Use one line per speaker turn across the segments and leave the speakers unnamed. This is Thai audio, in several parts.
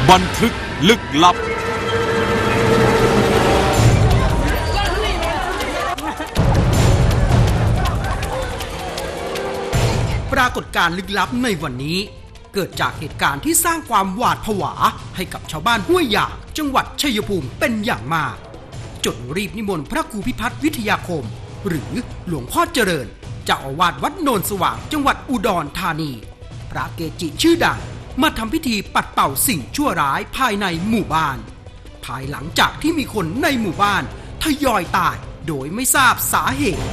บันทึกลึกลับ
ปรากฏการณ์ลึกลับในวันนี้เกิดจากเหตุการณ์ที่สร้างความหวาดผวาให้กับชาวบ้านห้วยหยากจังหวัดชัยภูมิเป็นอย่างมากจนรีบนิมนต์พระครูพิพัฒน์วิทยาคมหรือหลวงพ่อเจริญเจ้าอาวาสวัดโนนสว่างจังหวัดอุดรธานีพระเกจิชื่อดังมาทำพิธีปัดเป่าสิ่งชั่วร้ายภายในหมู่บ้านภายหลังจากที่มีคนในหมู่บ้านทยอยตายโดยไม่ทราบสาเหตุ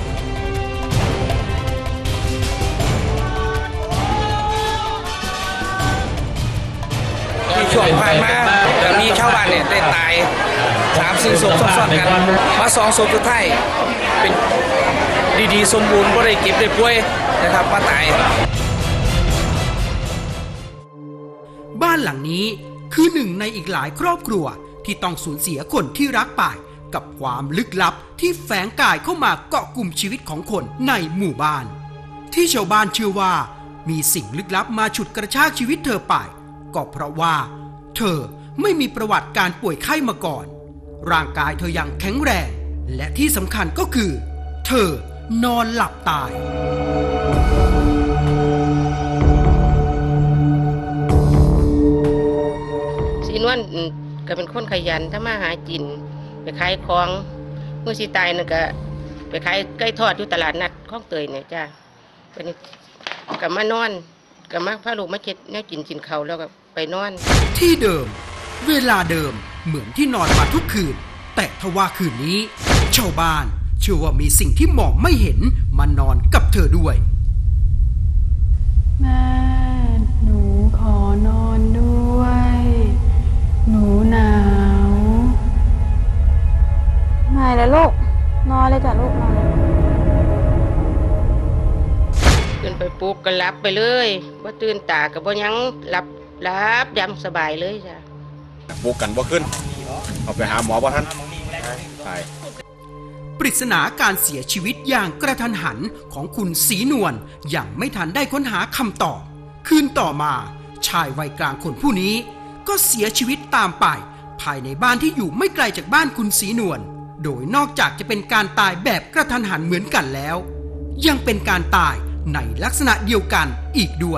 ช่วงผ่านมาจะมีชาวบ้านเนี่ยได้ตาย3-4 ศพซ้อนๆกันมา2 ศพสุดท้ายเป็นดีๆสมบูรณ์บ่ได้เก็บได้ป่วยนะครับมาตาย
บ้านหลังนี้คือหนึ่งในอีกหลายครอบครัวที่ต้องสูญเสียคนที่รักไปกับความลึกลับที่แฝงกายเข้ามาเกาะกลุ่มชีวิตของคนในหมู่บ้านที่ชาวบ้านเชื่อว่ามีสิ่งลึกลับมาฉุดกระชากชีวิตเธอไปก็เพราะว่าเธอไม่มีประวัติการป่วยไข้มาก่อนร่างกายเธอยังแข็งแรงและที่สำคัญก็คือเธอนอนหลับตาย
สีนวลก็เป็นคนขยันทำมาหากินไปขายของเมื่อสิตายนั่นก็ไปขายไก่ทอดอยู่ตลาดนัดคลองเตยเนี่ยจ้าเป็นกับมานอนกับมาพาลูกมาเช็ดแนวกินเขาแล้วก็ไปนอน
ที่เดิมเวลาเดิมเหมือนที่นอนมาทุกคืนแต่ทว่าคืนนี้ชาวบ้านเชื่อว่ามีสิ่งที่มองไม่เห็นมานอนกับเธอด้วย
แม่หนูขอนอนด้วยหนูหนาวไม่แล้วลูกนอนเลยจ้ะลูกนอนเลย
ขึ้นไปปลุกก็หลับไปเลยว่าตื่นตากับว่ายังหลับยำสบายเลยจ้ะ
ปลุกกันบ่ขึ้นเอาไปหาหมอบ่ทันใช่
ปริศนาการเสียชีวิตอย่างกระทันหันของคุณศรีนวลอย่างไม่ทันได้ค้นหาคำตอบคืนต่อมาชายวัยกลางคนผู้นี้ก็เสียชีวิตตามไปภายในบ้านที่อยู่ไม่ไกลจากบ้านคุณศรีนวลโดยนอกจากจะเป็นการตายแบบกระทันหันเหมือนกันแล้วยังเป็นการตายในลักษณะเดียวกันอีกด้วย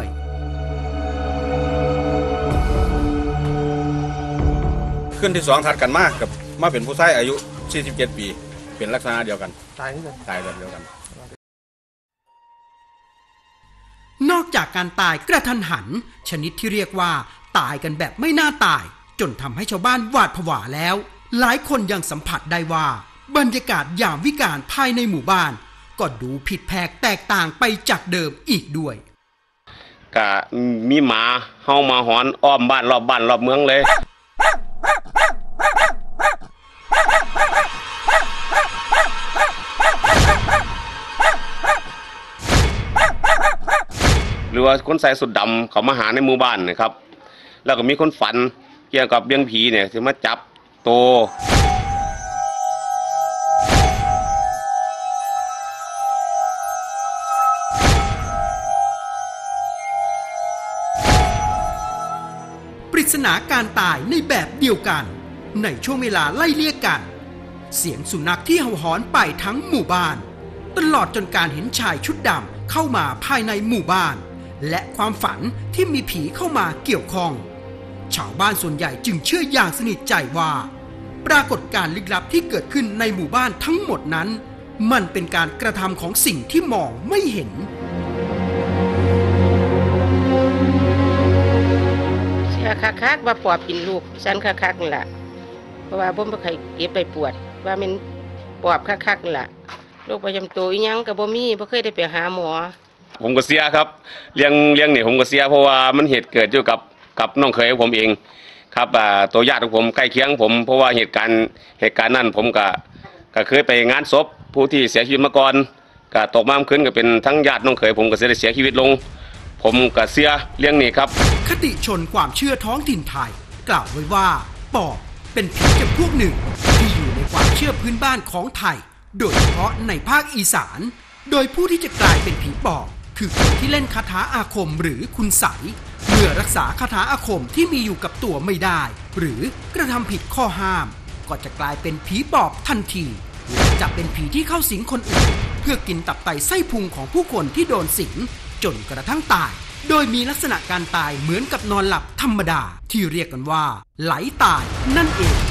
ขึ้นที่2ถัดกันมากกับมาเป็นผู้ชายอายุ47 ปีเป็นลักษณะเดียวกันตายแบบเดียวกัน
นอกจากการตายกระทันหันชนิดที่เรียกว่าตายกันแบบไม่น่าตายจนทำให้ชาวบ้านหวาดผวาแล้วหลายคนยังสัมผัสได้ว่าบรรยากาศยามวิกาลภายในหมู่บ้านก็ดูผิดแผกแตกต่างไปจากเดิมอีกด้วย
ก็มีหมาเฮามาหอนอ้อมบ้านรอบเมืองเลยหรือว่าคนใส่สุดดำเขามาหาในหมู่บ้านนะครับแล้วก็มีคนฝันเกี่ยวกับเรื่องผีเนี่ยที่มาจับโต
ปริศนาการตายในแบบเดียวกันในช่วงเวลาไล่เลี่ยกันเสียงสุนัขที่เห่าหอนไปทั้งหมู่บ้านตลอดจนการเห็นชายชุดดำเข้ามาภายในหมู่บ้านและความฝันที่มีผีเข้ามาเกี่ยวข้องชาวบ้านส่วนใหญ่จึงเชื่ออย่างสนิทใจว่าปรากฏการณ์ลึกลับที่เกิดขึ้นในหมู่บ้านทั้งหมดนั้นมันเป็นการกระทำของสิ่งที่มองไม่เห็น
เชื่อคักๆว่าปอบกินลูกฉันคักๆนี่แหละเพราะว่าบ่เคยเก็บไปปวดว่ามันปอบคักๆนี่แหละโรคประจำตัวอีหยังก็บ่มีบ่เคยได้ไปหาหมอ
ผมก็เสียครับเลี้ยงนี่ผมก็เสียเพราะว่ามันเหตุเกิดอยู่กับน้องเขยผมเองครับตัวญาติของผมใกล้เคียงผมเพราะว่าเหตุการณ์นั้นผมก็เคยไปงานศพผู้ที่เสียชีวิตมาก่อนก็ตกมาคืนก็เป็นทั้งญาติน้องเขยผมก็เสียชีวิตลงผมก็เสียเลี้ยงนี่ครับ
คติชนความเชื่อท้องถิ่นไทยกล่าวไว้ว่าปอบเป็นผีจำพวกหนึ่งที่อยู่ในความเชื่อพื้นบ้านของไทยโดยเฉพาะในภาคอีสานโดยผู้ที่จะกลายเป็นผีปอบคือคนที่เล่นคาถาอาคมหรือคุณไสยเมื่อรักษาคาถาอาคมที่มีอยู่กับตัวไม่ได้หรือกระทำผิดข้อห้ามก็จะกลายเป็นผีปอบทันทีและจะเป็นผีที่เข้าสิงคนอื่นเพื่อกินตับไตไส้พุงของผู้คนที่โดนสิงจนกระทั่งตายโดยมีลักษณะการตายเหมือนกับนอนหลับธรรมดาที่เรียกกันว่าไหลตายนั่นเอง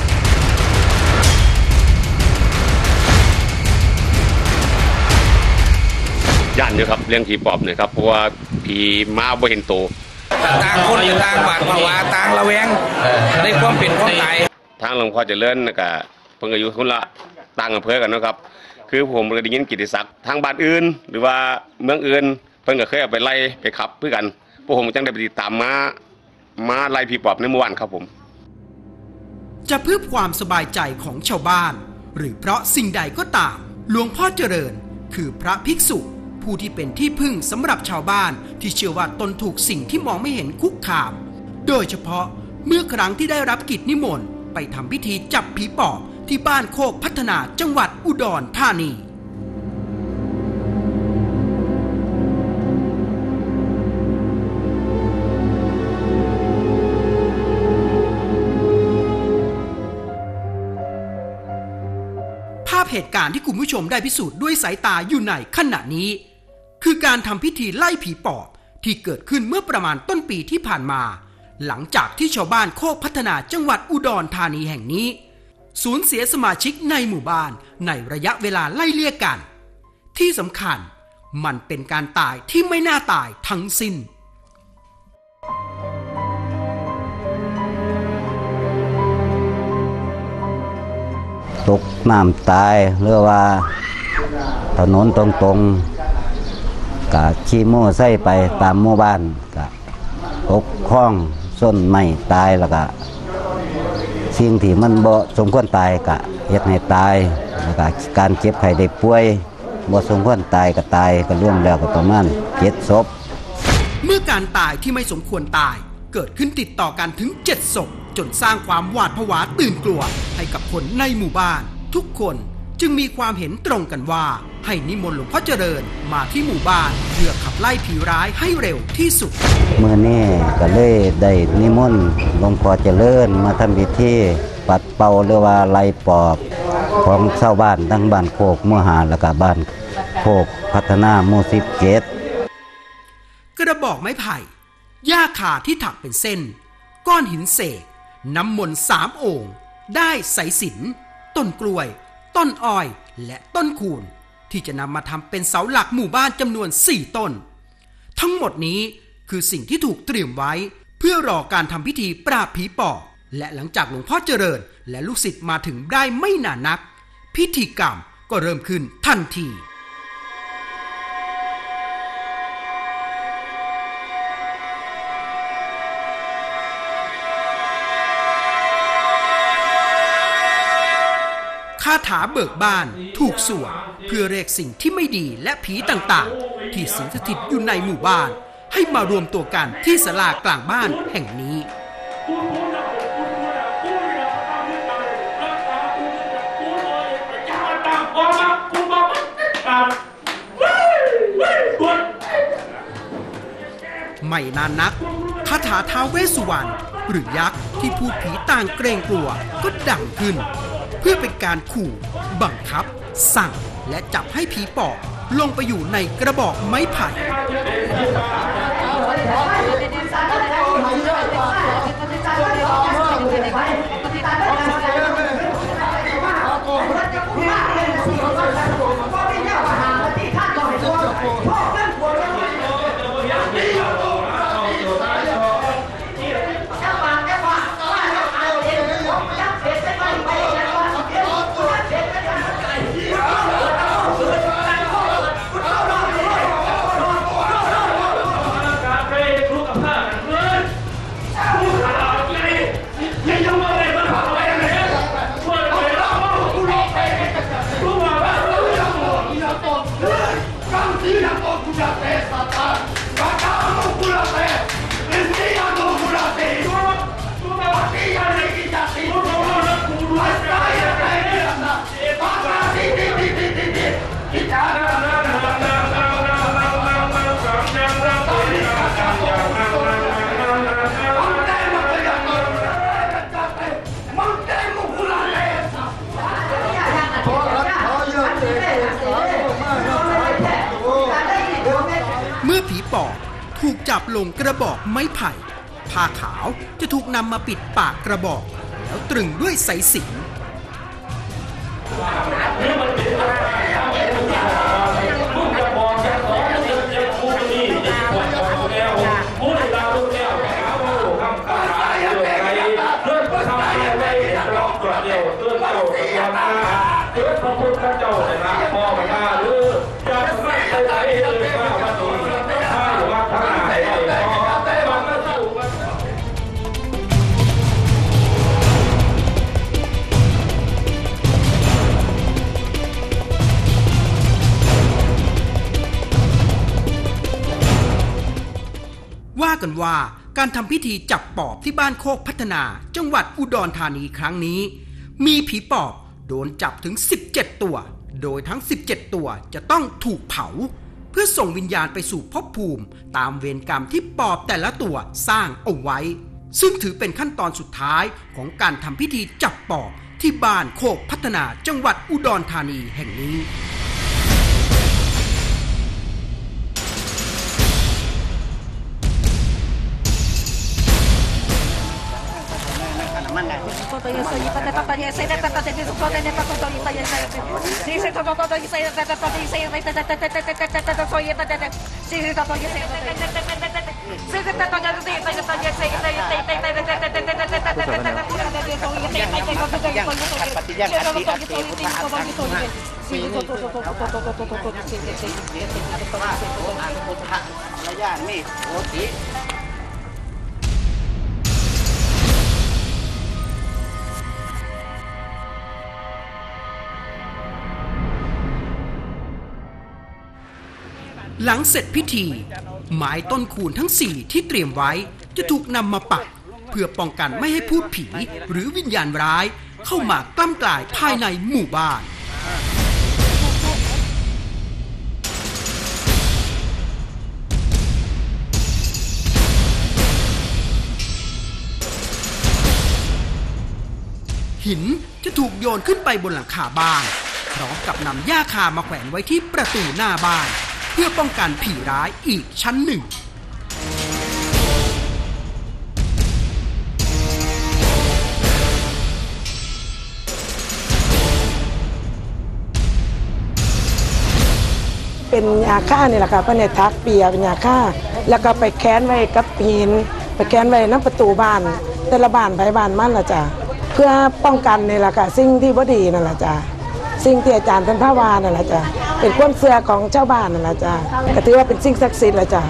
ย่านอยู่ครับเรื่องผีปอบเนี่ยครับเพราะว่าผีมาบ่เห็นโต
ต่างคนต่างบาดภาวะต่างระแวงในความเป็นความตาย
ทางหลวงพ่อเจริญก็เพิ่นก็อยู่คนละต่างอำเภอกันนะครับคือผมก็ได้ยินกิตติศักดิ์ทางบ้านอื่นหรือว่าเมืองอื่นเพิ่นก็เคยเอาไปไล่ไปขับเพื่อกันพวกผมจังได้ไปติดตามมาไล่ผีปอบในเมื่อวานครับผม
จะเพื่อความสบายใจของชาวบ้านหรือเพราะสิ่งใดก็ตามหลวงพ่อเจริญคือพระภิกษุผู้ที่เป็นที่พึ่งสำหรับชาวบ้านที่เชื่อว่าตนถูกสิ่งที่มองไม่เห็นคุกคามโดยเฉพาะเมื่อครั้งที่ได้รับกิจนิมนต์ไปทำพิธีจับผีปอบที่บ้านโคกพัฒนาจังหวัดอุดรธานีภาพเหตุการณ์ที่คุณผู้ชมได้พิสูจน์ด้วยสายตาอยู่ในขณะนี้คือการทำพิธีไล่ผีปอบที่เกิดขึ้นเมื่อประมาณต้นปีที่ผ่านมาหลังจากที่ชาวบ้านโคกพัฒนาจังหวัดอุดรธานีแห่งนี้สูญเสียสมาชิกในหมู่บ้านในระยะเวลาไล่เลี่ยกันที่สำคัญมันเป็นการตายที่ไม่น่าตายทั้งสิ้น
ตกน้ำตายหรือว่าถนนตรงๆกะขี่โม่ไส้ไปตามหมู่บ้านกะตกคลองส้นไม้ตายแล้วก็สิ่งที่มันบ่สมควรตายกะเฮ็ดให้ตายแล้วก็การเจ็บไข้ได้ป่วยบ่สมควรตายก็ตายก็รวมแล้วก็ประมาณ7 ศพ
เมื่อการตายที่ไม่สมควรตายเกิดขึ้นติดต่อกันถึง7 ศพจนสร้างความหวาดผวาตื่นกลัวให้กับคนในหมู่บ้านทุกคนจึงมีความเห็นตรงกันว่าให้นิมนต์หลวงพ่อเจริญมาที่หมู่บ้านเพื่อขับไล่ผีร้ายให้เร็วที่สุด
เมื่อนี้ก็เลยได้นิมนต์หลวงพ่อเจริญมาทำพิธีปัดเป่าหรือว่าไล่ปอบของชาวบ้านทั้งบ้านโคกมหาและก็บ้านโคกพัฒนาหมู่17
กระบอกไม้ไผ่หญ้าคาที่ถักเป็นเส้นก้อนหินเศษน้ำมนต์3 โอ่งได้สายสิญจน์ต้นกล้วยต้นอ้อยและต้นคูนที่จะนำมาทำเป็นเสาหลักหมู่บ้านจำนวน4 ต้นทั้งหมดนี้คือสิ่งที่ถูกเตรียมไว้เพื่อรอการทำพิธีปราบผีปอบและหลังจากหลวงพ่อเจริญและลูกศิษย์มาถึงได้ไม่นานนักพิธีกรรมก็เริ่มขึ้นทันทีคาถาเบิกบานถูกสวดเพื่อเรียกสิ่งที่ไม่ดีและผีต่างๆที่สิงสถิตอยู่ในหมู่บ้านให้มารวมตัวกันที่ศาลากลางบ้านแห่งนี้ไม่นานนักคาถาท้าวเวสสุวรรณหรือยักษ์ที่พูดผีต่างเกรงกลัวก็ดังขึ้นเพื่อเป็นการขู่บังคับสั่งและจับให้ผีปอบลงไปอยู่ในกระบอกไม้ไผ่จับลงกระบอกไม้ไผ่ผ้าขาวจะถูกนำมาปิดปากกระบอกแล้วตรึงด้วยสายสิญจน์ว่ากันว่าการทำพิธีจับปอบที่บ้านโคกพัฒนาจังหวัดอุดรธานีครั้งนี้มีผีปอบโดนจับถึง17ตัวโดยทั้ง17ตัวจะต้องถูกเผาเพื่อส่งวิญญาณไปสู่ภพภูมิตามเวรกรรมที่ปอบแต่ละตัวสร้างเอาไว้ซึ่งถือเป็นขั้นตอนสุดท้ายของการทำพิธีจับปอบที่บ้านโคกพัฒนาจังหวัดอุดรธานีแห่งนี้หลังเสร็จพิธีไม้ต้นคูณทั้ง4ที่เตรียมไว้จะถูกนำมาปักเพื่อป้องกันไม่ให้พูดผีหรือวิญญาณร้ายเข้ามากล้ำกลายภายในหมู่บ้านหินจะถูกโยนขึ้นไปบนหลังคาบ้านพร้อมกับนำหญ้าคามาแขวนไว้ที่ประตูหน้าบ้านเพื่อป้องกันผีร้ายอีกชั้นหนึ่ง
เป็นยาฆ่านี่แหละค่ะพระเนตรทักเปียเป็นยาฆ่าแล้วก็ไปแค้นไว้กับหินไปแค้นไว้น้ำประตูบ้านแต่ละบ้านไปบ้านมั่นละจ้ะเพื่อป้องกันนี่แหละค่ะสิ่งที่บ่ดีนั่นแหละจ้ะสิ่งที่อาจารย์ท่านพระวานั่นแหละจ้ะเป็นความเชื่อของชาวบ้านนั่นแหละจ้ะก็ถือว่าเป็นสิ่งศักดิ์สิทธิ์ละจ้ะ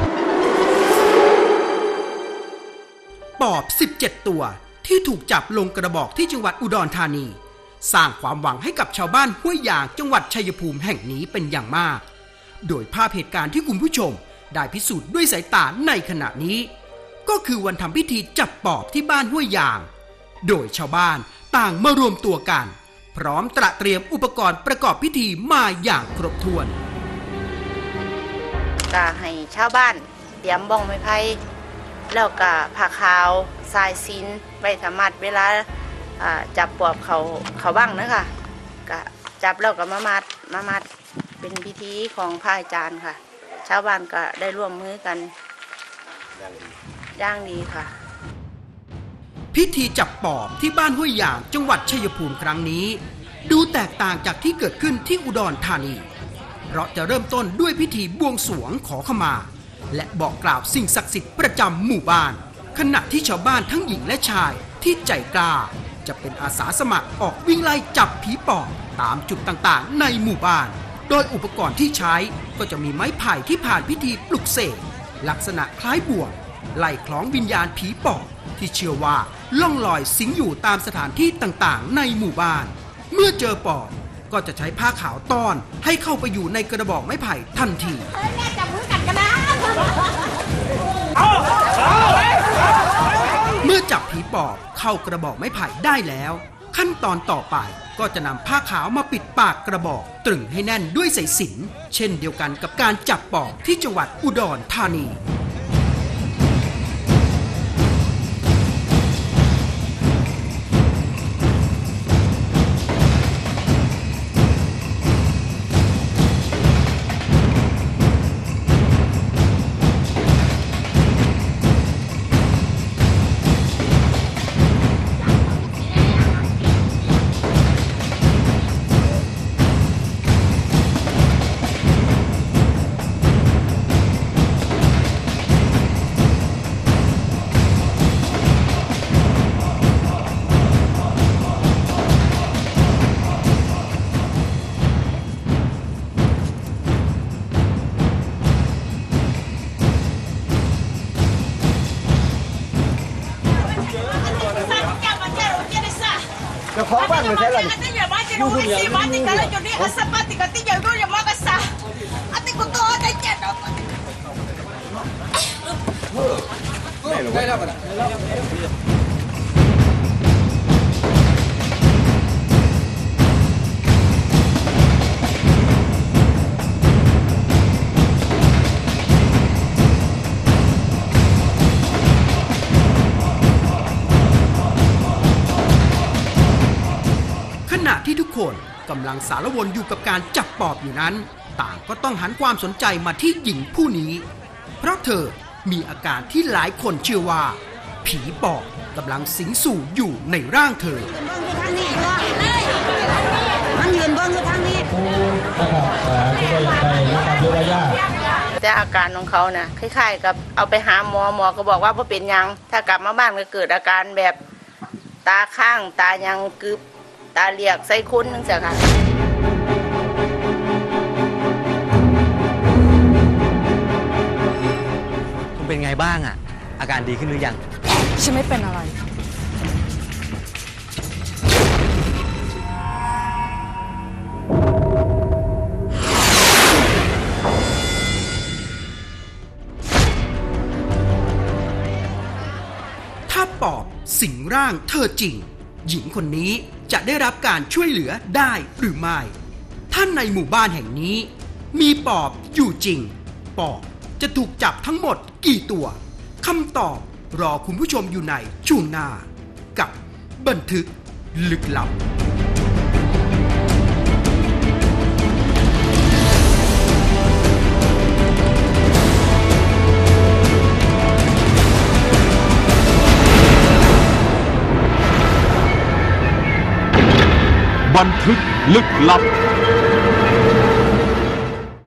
ปอบ17ตัวที่ถูกจับลงกระบอกที่จังหวัดอุดรธานีสร้างความหวังให้กับชาวบ้านห้วยยางจังหวัดชัยภูมิแห่งนี้เป็นอย่างมากโดยภาพเหตุการณ์ที่คุณผู้ชมได้พิสูจน์ด้วยสายตาในขณะนี้ก็คือวันทำพิธีจับปอบที่บ้านห้วยยางโดยชาวบ้านต่างมารวมตัวกันพร้อมตระเตรียมอุปกรณ์ประกอบพิธีมาอย่างครบถ้วน
ก็ให้ชาวบ้านเตรียมบ้องไม้ไผ่แล้วก็ผ้าขาวสายสิญจน์ไว้สามารถเวลาจับปอบเขาบ้างนะคะก็จับแล้วก็มามัดเป็นพิธีของพระอาจารย์ค่ะชาวบ้านก็ได้ร่วมมือกันอย่างดีค่ะ
พิธีจับปอบที่บ้านห้วยยางจังหวัดชัยภูมิครั้งนี้ดูแตกต่างจากที่เกิดขึ้นที่อุดรธานีเพราะจะเริ่มต้นด้วยพิธีบวงสรวงขอขมาและบอกกล่าวสิ่งศักดิ์สิทธิ์ประจำหมู่บ้านขณะที่ชาวบ้านทั้งหญิงและชายที่ใจกล้าจะเป็นอาสาสมัครออกวิ่งไล่จับผีปอบตามจุดต่างๆในหมู่บ้านโดยอุปกรณ์ที่ใช้ก็จะมีไม้ไผ่ที่ผ่านพิธีปลุกเสกลักษณะคล้ายบ่วงไล่คล้องวิญญาณผีปอบที่เชื่อว่าล่องลอยสิงอยู่ตามสถานที่ต่างๆในหมู่บ้านเมื่อเจอปอบก็จะใช้ผ้าขาวต้อนให้เข้าไปอยู่ในกระบอกไม้ไผ่ทันทีเมื่อจับผีปอบเข้ากระบอกไม้ไผ่ได้แล้วขั้นตอนต่อไปก็จะนำผ้าขาวมาปิดปากกระบอกตรึงให้แน่นด้วยสายสิญจน์เช่นเดียวกันกับการจับปอบที่จังหวัดอุดรธานี
จะของบ้านไม่ใช่หรอได้แล้วกัน
ขณะที่ทุกคนกำลังสารวนอยู่กับการจับปอบอยู่นั้นต่างก็ต้องหันความสนใจมาที่หญิงผู้นี้เพราะเธอมีอาการที่หลายคนเชื่อว่าผีปอบกำลังสิงสู่อยู่ในร่างเธอ
มันยืนเบิ้งอยู่ทางนี้แต่อาการของเขานะคล้ายๆกับเอาไปหาหมอก็บอกว่าเป็นยังถ้ากลับมาบ้านก็เกิดอาการแบบตาข้างตายังกึบตาเหลียกไส้คุ้นนึงจ้ะค่ะ
คุณเป็นไงบ้างอ่ะอาการดีขึ้นหรือยัง
ฉันไม่เป็นอะไร
ถ้าปอบสิงร่างเธอจริงหญิงคนนี้จะได้รับการช่วยเหลือได้หรือไม่ถ้าในหมู่บ้านแห่งนี้มีปอบอยู่จริงปอบจะถูกจับทั้งหมดกี่ตัวคำตอบรอคุณผู้ชมอยู่ในช่วงหน้ากับบันทึกลึกลับ
บันทึกลึกลับ